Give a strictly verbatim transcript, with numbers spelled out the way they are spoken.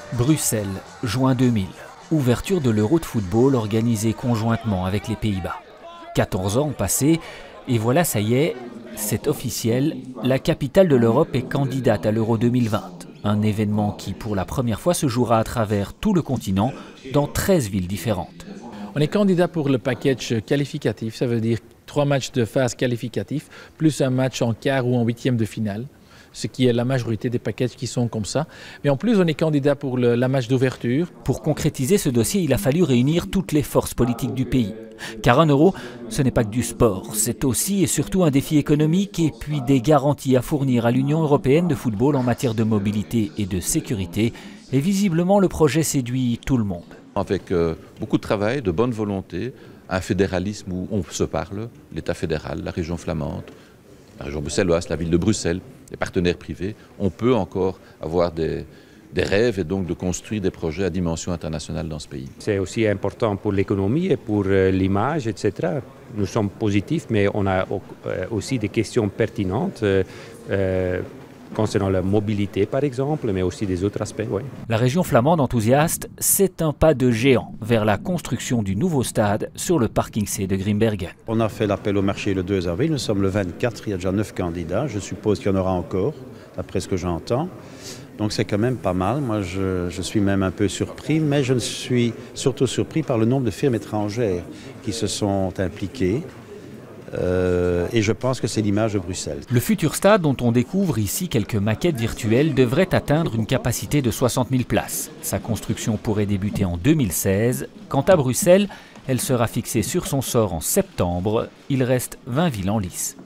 Bruxelles, juin deux mille. Ouverture de l'Euro de football organisée conjointement avec les Pays-Bas. quatorze ans ont passé et voilà, ça y est, c'est officiel, la capitale de l'Europe est candidate à l'Euro deux mille vingt. Un événement qui, pour la première fois, se jouera à travers tout le continent, dans treize villes différentes. On est candidat pour le package qualificatif, ça veut dire trois matchs de phase qualificatif, plus un match en quart ou en huitième de finale, ce qui est la majorité des packages qui sont comme ça. Mais en plus, on est candidat pour le, la match d'ouverture. Pour concrétiser ce dossier, il a fallu réunir toutes les forces politiques du pays. Car un euro, ce n'est pas que du sport, c'est aussi et surtout un défi économique et puis des garanties à fournir à l'Union européenne de football en matière de mobilité et de sécurité. Et visiblement, le projet séduit tout le monde. Avec euh, beaucoup de travail, de bonne volonté, un fédéralisme où on se parle, l'État fédéral, la région flamande, la région bruxelloise, la ville de Bruxelles, les partenaires privés, on peut encore avoir des, des rêves et donc de construire des projets à dimension internationale dans ce pays. C'est aussi important pour l'économie et pour l'image, et cetera. Nous sommes positifs, mais on a aussi des questions pertinentes euh, concernant la mobilité, par exemple, mais aussi des autres aspects. Ouais. La région flamande enthousiaste, c'est un pas de géant vers la construction du nouveau stade sur le parking C de Grimbergen. On a fait l'appel au marché le deux avril, nous sommes le vingt-quatre, il y a déjà neuf candidats. Je suppose qu'il y en aura encore, d'après ce que j'entends. Donc c'est quand même pas mal. Moi, je, je suis même un peu surpris, mais je suis surtout surpris par le nombre de firmes étrangères qui se sont impliquées. Euh, et je pense que c'est l'image de Bruxelles. Le futur stade, dont on découvre ici quelques maquettes virtuelles, devrait atteindre une capacité de soixante mille places. Sa construction pourrait débuter en deux mille seize. Quant à Bruxelles, elle sera fixée sur son sort en septembre. Il reste vingt villes en lice.